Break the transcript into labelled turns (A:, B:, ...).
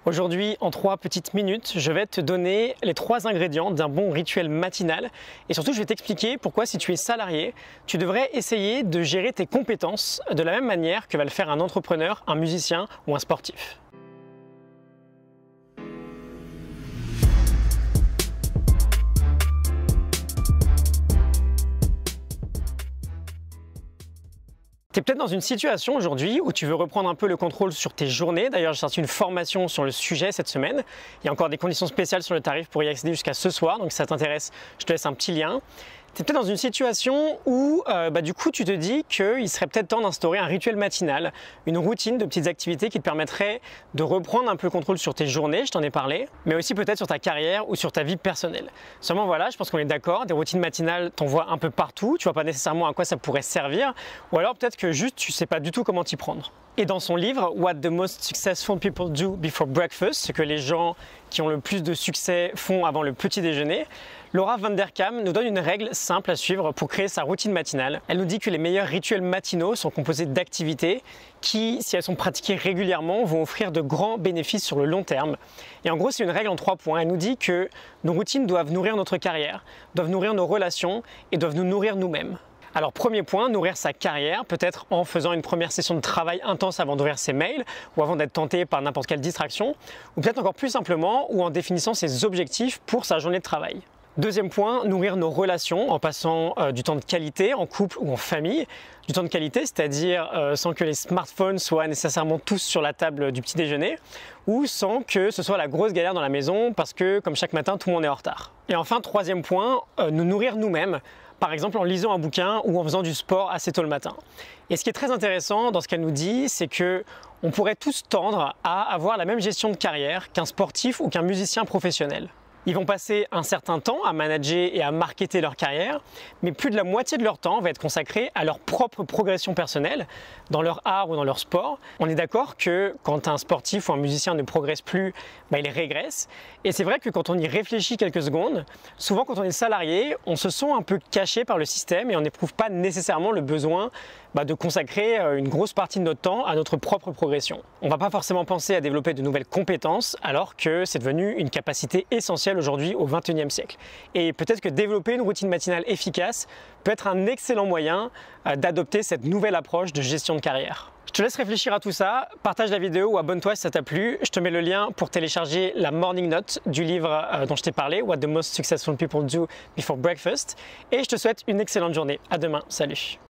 A: Aujourd'hui, en 3 petites minutes, je vais te donner les 3 ingrédients d'un bon rituel matinal et surtout je vais t'expliquer pourquoi si tu es salarié, tu devrais essayer de gérer tes compétences de la même manière que va le faire un entrepreneur, un musicien ou un sportif. Tu es peut-être dans une situation aujourd'hui où tu veux reprendre un peu le contrôle sur tes journées. D'ailleurs, j'ai sorti une formation sur le sujet cette semaine. Il y a encore des conditions spéciales sur le tarif pour y accéder jusqu'à ce soir. Donc si ça t'intéresse, je te laisse un petit lien. Tu es peut-être dans une situation où du coup tu te dis qu'il serait peut-être temps d'instaurer un rituel matinal, une routine de petites activités qui te permettraient de reprendre un peu le contrôle sur tes journées, je t'en ai parlé, mais aussi peut-être sur ta carrière ou sur ta vie personnelle. Seulement voilà, je pense qu'on est d'accord, des routines matinales, t'en vois un peu partout, tu vois pas nécessairement à quoi ça pourrait servir, ou alors peut-être que juste tu sais pas du tout comment t'y prendre. Et dans son livre What the Most Successful People Do Before Breakfast, ce que les gens qui ont le plus de succès font avant le petit déjeuner, Laura Vanderkam nous donne une règle simple à suivre pour créer sa routine matinale. Elle nous dit que les meilleurs rituels matinaux sont composés d'activités qui, si elles sont pratiquées régulièrement, vont offrir de grands bénéfices sur le long terme. Et en gros, c'est une règle en 3 points. Elle nous dit que nos routines doivent nourrir notre carrière, doivent nourrir nos relations et doivent nous nourrir nous-mêmes. Alors premier point, nourrir sa carrière, peut-être en faisant une première session de travail intense avant d'ouvrir ses mails ou avant d'être tenté par n'importe quelle distraction, ou peut-être encore plus simplement ou en définissant ses objectifs pour sa journée de travail. Deuxième point, nourrir nos relations en passant du temps de qualité en couple ou en famille. Du temps de qualité, c'est-à-dire sans que les smartphones soient nécessairement tous sur la table du petit déjeuner ou sans que ce soit la grosse galère dans la maison parce que comme chaque matin, tout le monde est en retard. Et enfin, troisième point, nous nourrir nous-mêmes. Par exemple en lisant un bouquin ou en faisant du sport assez tôt le matin. Et ce qui est très intéressant dans ce qu'elle nous dit, c'est que on pourrait tous tendre à avoir la même gestion de carrière qu'un sportif ou qu'un musicien professionnel. Ils vont passer un certain temps à manager et à marketer leur carrière, mais plus de la moitié de leur temps va être consacré à leur propre progression personnelle, dans leur art ou dans leur sport. On est d'accord que quand un sportif ou un musicien ne progresse plus, il régresse. Et c'est vrai que quand on y réfléchit quelques secondes, souvent quand on est salarié, on se sent un peu caché par le système et on n'éprouve pas nécessairement le besoin de consacrer une grosse partie de notre temps à notre propre progression. On ne va pas forcément penser à développer de nouvelles compétences alors que c'est devenu une capacité essentielle aujourd'hui au XXIe siècle. Et peut-être que développer une routine matinale efficace peut être un excellent moyen d'adopter cette nouvelle approche de gestion de carrière. Je te laisse réfléchir à tout ça, partage la vidéo ou abonne-toi si ça t'a plu. Je te mets le lien pour télécharger la morning note du livre dont je t'ai parlé, What the Most Successful People Do Before Breakfast. Et je te souhaite une excellente journée. À demain, salut!